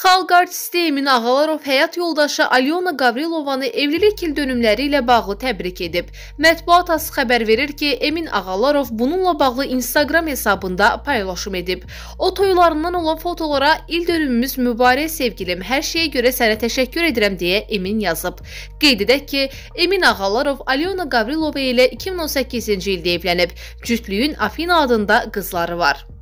Xalq artisti Emin Ağalarov həyat yoldaşı Alyona Qavrilovanı evlilik ildönümləri ilə bağlı təbrik edib. Mətbuat AS xəbər verir ki, Emin Ağalarov bununla bağlı Instagram hesabında paylaşım edib. O toylarından olan fotolara "İldönümümüz mübarək sevgilim, hər şeyə görə sənə təşəkkür edirəm" deyə Emin yazıb. Qeyd edək ki, Emin Ağalarov Alyona Qavrilova ilə 2018-ci ildə evlənib. Cütlüyün Afina adında qızları var.